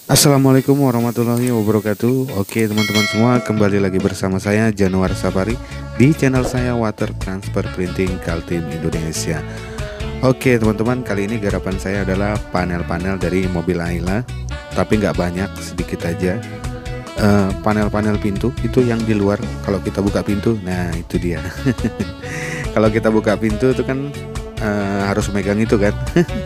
Assalamualaikum warahmatullahi wabarakatuh. Oke teman-teman semua, kembali lagi bersama saya Januar Sapari di channel saya Water Transfer Printing Kaltim Indonesia. Oke teman-teman, kali ini garapan saya adalah panel-panel dari mobil Ayla, tapi nggak banyak, sedikit aja. Panel-panel pintu itu yang di luar, kalau kita buka pintu, nah itu dia. Kalau kita buka pintu itu kan harus megang itu kan.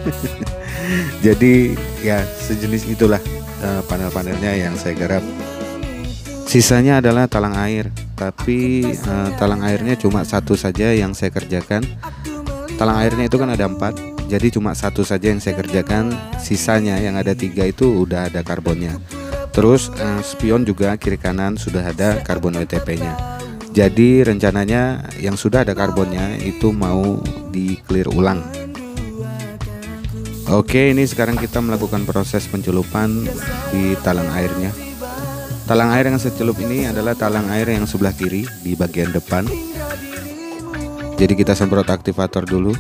Jadi ya sejenis itulah panel-panelnya yang saya garap. Sisanya adalah talang air, tapi talang airnya cuma satu saja yang saya kerjakan. Talang airnya itu kan ada 4, jadi cuma satu saja yang saya kerjakan. Sisanya yang ada 3 itu udah ada karbonnya. Terus spion juga kiri kanan sudah ada karbon WTP-nya. Jadi rencananya yang sudah ada karbonnya itu mau di clear ulang. Oke, ini sekarang kita melakukan proses pencelupan di talang airnya. Talang air yang saya celup ini adalah talang air yang sebelah kiri di bagian depan. Jadi kita semprot aktivator dulu.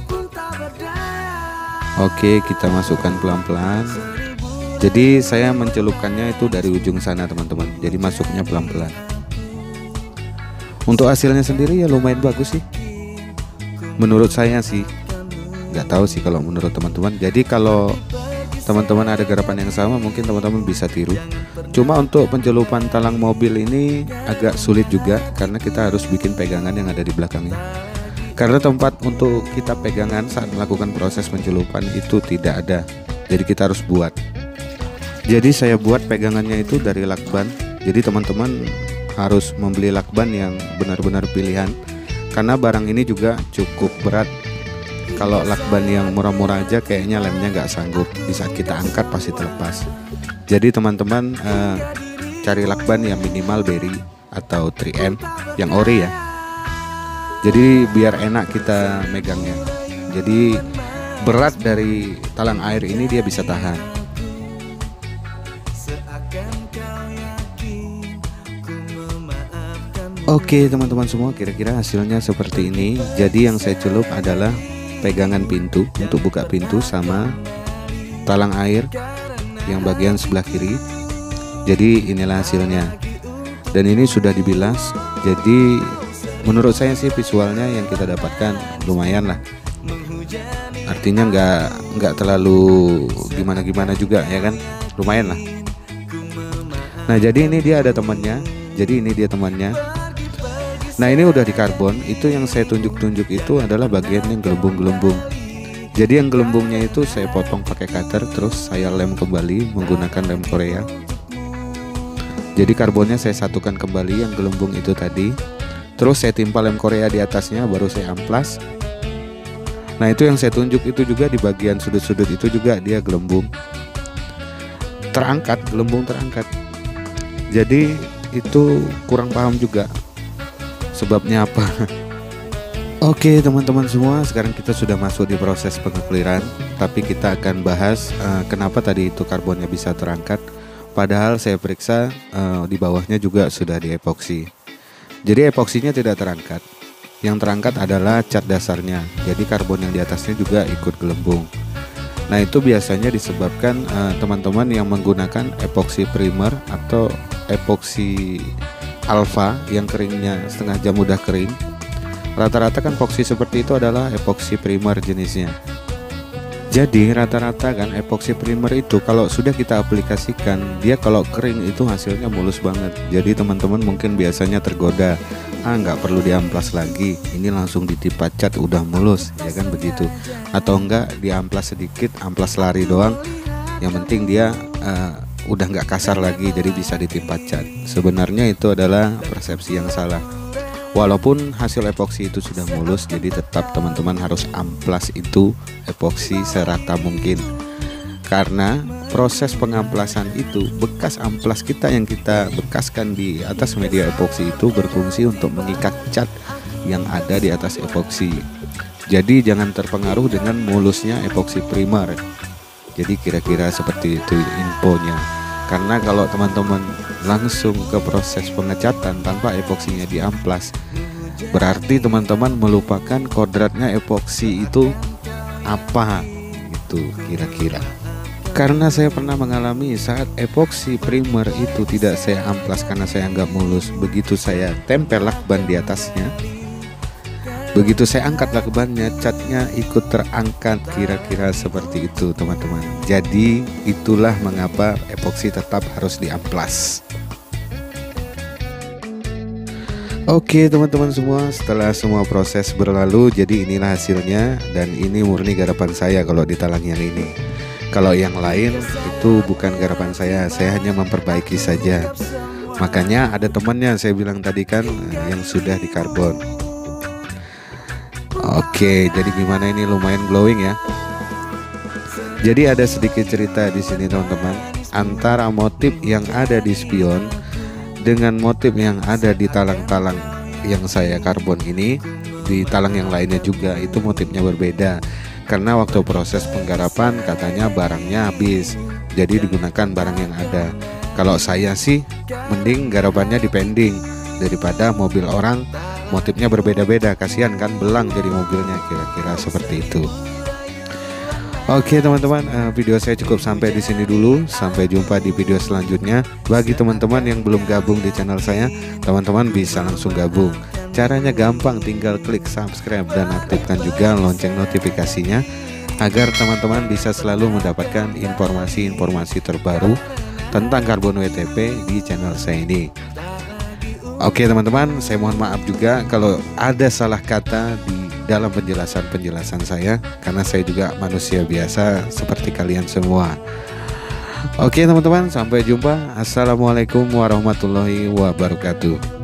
Oke, kita masukkan pelan-pelan. Jadi saya mencelupkannya itu dari ujung sana teman-teman. Jadi masuknya pelan-pelan. Untuk hasilnya sendiri ya lumayan bagus sih. Menurut saya sih. Nggak tahu sih kalau menurut teman-teman. Jadi kalau teman-teman ada garapan yang sama, mungkin teman-teman bisa tiru. Cuma untuk pencelupan talang mobil ini agak sulit juga, karena kita harus bikin pegangan yang ada di belakangnya. Karena tempat untuk kita pegangan saat melakukan proses pencelupan itu tidak ada, jadi kita harus buat. Jadi saya buat pegangannya itu dari lakban. Jadi teman-teman harus membeli lakban yang benar-benar pilihan, karena barang ini juga cukup berat. Kalau lakban yang murah-murah aja kayaknya lemnya nggak sanggup, bisa kita angkat pasti terlepas. Jadi teman-teman cari lakban yang minimal Berry atau 3M yang ori ya. Jadi biar enak kita megangnya. Jadi berat dari talang air ini dia bisa tahan. Oke teman-teman semua, kira-kira hasilnya seperti ini. Jadi yang saya celup adalah pegangan pintu untuk buka pintu sama talang air yang bagian sebelah kiri. Jadi inilah hasilnya, dan ini sudah dibilas. Jadi menurut saya sih visualnya yang kita dapatkan lumayan lah, artinya nggak terlalu gimana-gimana juga ya kan, lumayan lah. Nah jadi ini dia ada temannya, jadi ini dia temannya. Nah ini udah di karbon. Itu yang saya tunjuk-tunjuk itu adalah bagian yang gelembung-gelembung. Jadi yang gelembungnya itu saya potong pakai cutter, terus saya lem kembali menggunakan lem Korea. Jadi karbonnya saya satukan kembali yang gelembung itu tadi. Terus saya timpa lem Korea di atasnya, baru saya amplas. Nah itu yang saya tunjuk itu juga di bagian sudut-sudut itu juga dia gelembung terangkat, gelembung terangkat. Jadi itu kurang paham juga sebabnya apa. Oke teman-teman semua, sekarang kita sudah masuk di proses pengekliran. Tapi kita akan bahas kenapa tadi itu karbonnya bisa terangkat, padahal saya periksa di bawahnya juga sudah di epoksi. Jadi epoksinya tidak terangkat. Yang terangkat adalah cat dasarnya. Jadi karbon yang di atasnya juga ikut gelembung. Nah itu biasanya disebabkan teman-teman yang menggunakan epoksi primer atau epoksi alfa yang keringnya setengah jam udah kering. Rata-rata kan epoksi seperti itu adalah epoksi primer jenisnya. Jadi rata-rata kan epoksi primer itu kalau sudah kita aplikasikan, dia kalau kering itu hasilnya mulus banget. Jadi teman-teman mungkin biasanya tergoda, nggak perlu diamplas lagi, ini langsung ditipa cat udah mulus, ya kan begitu. Atau enggak diamplas sedikit, amplas lari doang, yang penting dia udah nggak kasar lagi, jadi bisa ditipa cat. Sebenarnya itu adalah persepsi yang salah. Walaupun hasil epoksi itu sudah mulus, jadi tetap teman-teman harus amplas itu epoksi serata mungkin. Karena proses pengamplasan itu, bekas amplas kita yang kita bekaskan di atas media epoksi itu berfungsi untuk mengikat cat yang ada di atas epoksi. Jadi jangan terpengaruh dengan mulusnya epoksi primer. Jadi kira-kira seperti itu infonya. Karena kalau teman-teman langsung ke proses pengecatan tanpa epoksinya diamplas, berarti teman-teman melupakan kodratnya epoksi itu apa, itu kira-kira. Karena saya pernah mengalami saat epoksi primer itu tidak saya amplas karena saya anggap mulus. Begitu saya tempel lakban di atasnya, begitu saya angkat lakbannya, catnya ikut terangkat, kira-kira seperti itu teman-teman. Jadi itulah mengapa epoksi tetap harus diamplas. Oke teman-teman semua, setelah semua proses berlalu, jadi inilah hasilnya. Dan ini murni garapan saya kalau di talang yang ini. Kalau yang lain itu bukan garapan saya hanya memperbaiki saja. Makanya ada temannya saya bilang tadi kan yang sudah di karbon. Oke, jadi gimana ini, lumayan glowing ya. Jadi ada sedikit cerita di sini teman-teman, antara motif yang ada di spion dengan motif yang ada di talang-talang yang saya karbon ini. Di talang yang lainnya juga itu motifnya berbeda. Karena waktu proses penggarapan katanya barangnya habis, jadi digunakan barang yang ada. Kalau saya sih mending garapannya dipending daripada mobil orang motifnya berbeda-beda, kasihan kan belang jadi mobilnya, kira-kira seperti itu. Oke teman-teman, video saya cukup sampai di sini dulu. Sampai jumpa di video selanjutnya. Bagi teman-teman yang belum gabung di channel saya, teman-teman bisa langsung gabung. Caranya gampang, tinggal klik subscribe dan aktifkan juga lonceng notifikasinya agar teman-teman bisa selalu mendapatkan informasi-informasi terbaru tentang karbon WTP di channel saya ini. Oke teman-teman, saya mohon maaf juga kalau ada salah kata di dalam penjelasan saya, karena saya juga manusia biasa seperti kalian semua. Oke teman-teman, sampai jumpa. Assalamualaikum warahmatullahi wabarakatuh.